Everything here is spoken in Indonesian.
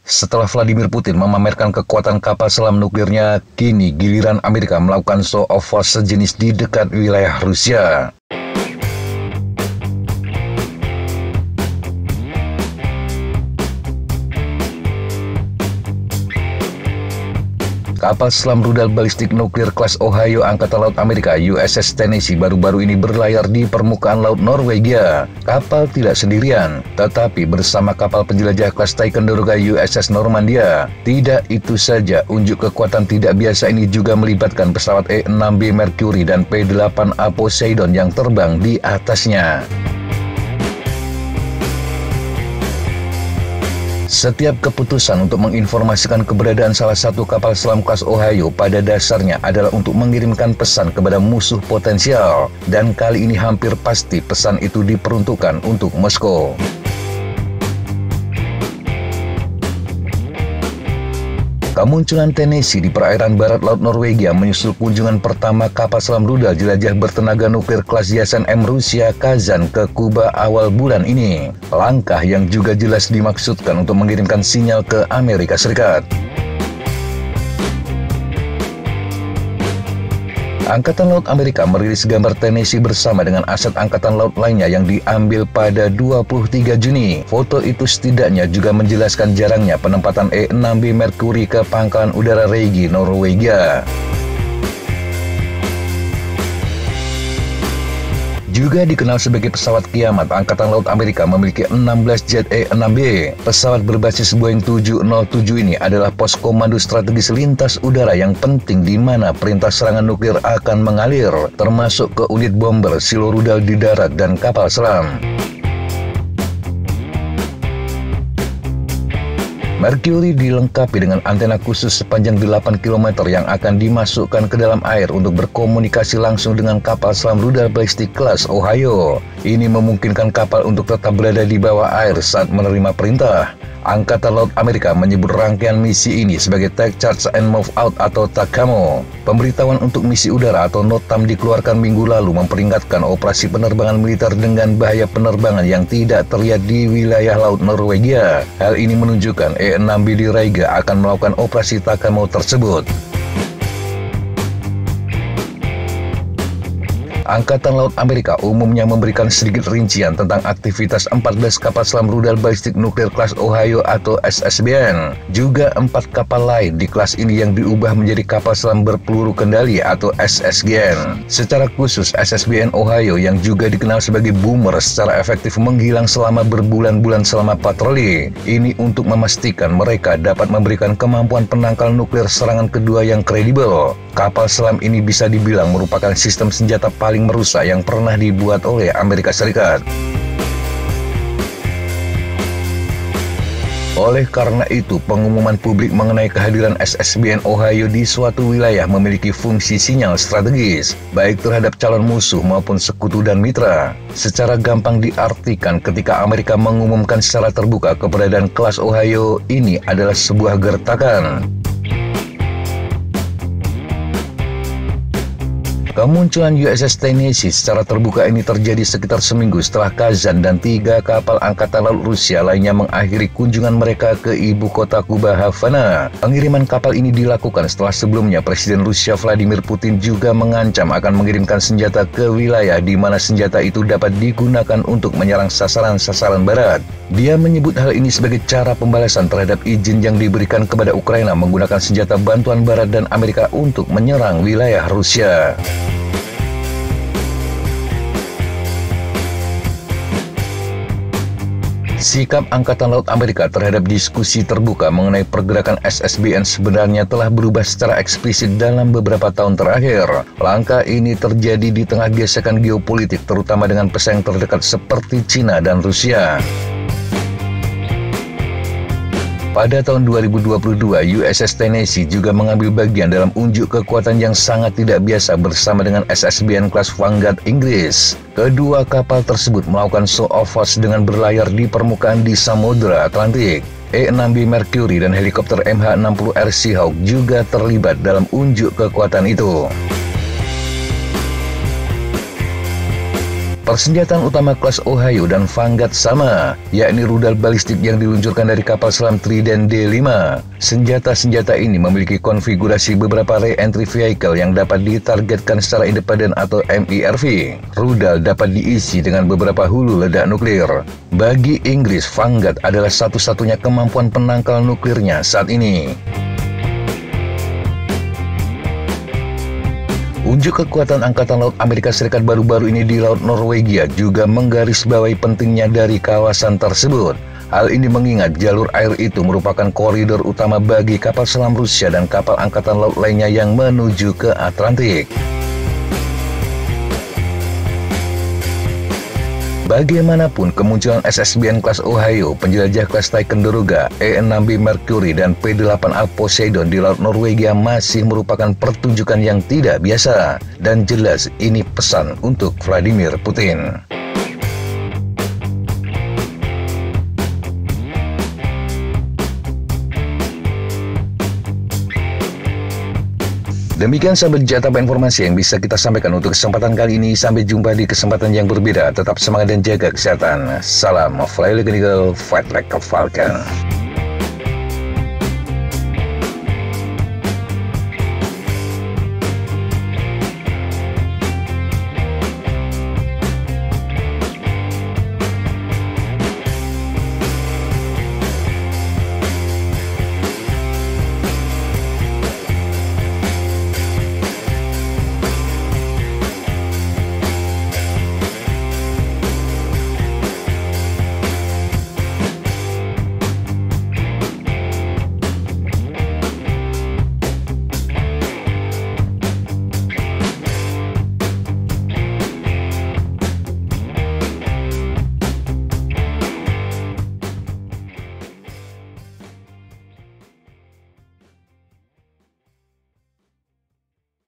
Setelah Vladimir Putin memamerkan kekuatan kapal selam nuklirnya, kini giliran Amerika melakukan show of force sejenis di dekat wilayah Rusia. Kapal selam rudal balistik nuklir kelas Ohio Angkatan Laut Amerika USS Tennessee baru-baru ini berlayar di permukaan laut Norwegia. Kapal tidak sendirian, tetapi bersama kapal penjelajah kelas Ticonderoga USS Normandia. Tidak itu saja, unjuk kekuatan tidak biasa ini juga melibatkan pesawat E-6B Mercury dan P-8A Poseidon yang terbang di atasnya. Setiap keputusan untuk menginformasikan keberadaan salah satu kapal selam kelas Ohio pada dasarnya adalah untuk mengirimkan pesan kepada musuh potensial, dan kali ini hampir pasti pesan itu diperuntukkan untuk Moskow. Kemunculan Tennessee di perairan barat laut Norwegia menyusul kunjungan pertama kapal selam rudal jelajah bertenaga nuklir kelas YSN-M Rusia Kazan ke Kuba awal bulan ini. Langkah yang juga jelas dimaksudkan untuk mengirimkan sinyal ke Amerika Serikat. Angkatan Laut Amerika merilis gambar Tennessee bersama dengan aset Angkatan Laut lainnya yang diambil pada 23 Juni. Foto itu setidaknya juga menjelaskan jarangnya penempatan E-6B Mercury ke pangkalan udara Regi, Norwegia. Juga dikenal sebagai pesawat kiamat, Angkatan Laut Amerika memiliki 16 jet E-6B. Pesawat berbasis Boeing 707 ini adalah pos komando strategis lintas udara yang penting di mana perintah serangan nuklir akan mengalir, termasuk ke unit bomber, silo rudal di darat, dan kapal selam. Mercury dilengkapi dengan antena khusus sepanjang 8 km yang akan dimasukkan ke dalam air untuk berkomunikasi langsung dengan kapal selam rudal balistik kelas Ohio. Ini memungkinkan kapal untuk tetap berada di bawah air saat menerima perintah. Angkatan Laut Amerika menyebut rangkaian misi ini sebagai Take Charge and Move Out atau TACAMO. Pemberitahuan untuk misi udara atau NOTAM dikeluarkan minggu lalu memperingatkan operasi penerbangan militer dengan bahaya penerbangan yang tidak terlihat di wilayah laut Norwegia. Hal ini menunjukkan E-6B di Raiga akan melakukan operasi TACAMO tersebut. Angkatan Laut Amerika umumnya memberikan sedikit rincian tentang aktivitas 14 kapal selam rudal balistik nuklir kelas Ohio atau SSBN. Juga 4 kapal lain di kelas ini yang diubah menjadi kapal selam berpeluru kendali atau SSGN. Secara khusus SSBN Ohio yang juga dikenal sebagai Boomer secara efektif menghilang selama berbulan-bulan selama patroli. Ini untuk memastikan mereka dapat memberikan kemampuan penangkal nuklir serangan kedua yang kredibel. Kapal selam ini bisa dibilang merupakan sistem senjata paling merusak yang pernah dibuat oleh Amerika Serikat. Oleh karena itu, pengumuman publik mengenai kehadiran SSBN Ohio di suatu wilayah memiliki fungsi sinyal strategis, baik terhadap calon musuh maupun sekutu dan mitra. Secara gampang diartikan, ketika Amerika mengumumkan secara terbuka keberadaan kelas Ohio, ini adalah sebuah gertakan. Kemunculan USS Tennessee secara terbuka ini terjadi sekitar seminggu setelah Kazan dan 3 kapal Angkatan Laut Rusia lainnya mengakhiri kunjungan mereka ke ibu kota Kuba, Havana. Pengiriman kapal ini dilakukan setelah sebelumnya Presiden Rusia Vladimir Putin juga mengancam akan mengirimkan senjata ke wilayah di mana senjata itu dapat digunakan untuk menyerang sasaran-sasaran barat. Dia menyebut hal ini sebagai cara pembalasan terhadap izin yang diberikan kepada Ukraina menggunakan senjata bantuan barat dan Amerika untuk menyerang wilayah Rusia. Sikap Angkatan Laut Amerika terhadap diskusi terbuka mengenai pergerakan SSBN sebenarnya telah berubah secara eksplisit dalam beberapa tahun terakhir. Langkah ini terjadi di tengah gesekan geopolitik terutama dengan pesaing terdekat seperti Cina dan Rusia. Pada tahun 2022, USS Tennessee juga mengambil bagian dalam unjuk kekuatan yang sangat tidak biasa bersama dengan SSBN kelas Vanguard Inggris. Kedua kapal tersebut melakukan show of force dengan berlayar di permukaan di Samudra Atlantik. E-6B Mercury dan helikopter MH-60R Seahawk juga terlibat dalam unjuk kekuatan itu. Persenjataan utama kelas Ohio dan Vanguard sama, yakni rudal balistik yang diluncurkan dari kapal selam Trident D5. Senjata-senjata ini memiliki konfigurasi beberapa re-entry vehicle yang dapat ditargetkan secara independen atau MIRV. Rudal dapat diisi dengan beberapa hulu ledak nuklir. Bagi Inggris, Vanguard adalah satu-satunya kemampuan penangkal nuklirnya saat ini. Unjuk kekuatan Angkatan Laut Amerika Serikat baru-baru ini di Laut Norwegia juga menggarisbawahi pentingnya dari kawasan tersebut. Hal ini mengingat jalur air itu merupakan koridor utama bagi kapal selam Rusia dan kapal Angkatan Laut lainnya yang menuju ke Atlantik. Bagaimanapun, kemunculan SSBN kelas Ohio, penjelajah kelas Ticonderoga, E-6B Mercury, dan P-8A Poseidon di Laut Norwegia masih merupakan pertunjukan yang tidak biasa. Dan jelas ini pesan untuk Vladimir Putin. Demikian sahabat Jataba informasi yang bisa kita sampaikan untuk kesempatan kali ini. Sampai jumpa di kesempatan yang berbeda. Tetap semangat dan jaga kesehatan. Salam Fly Like an Eagle, Fight Like a Falcon.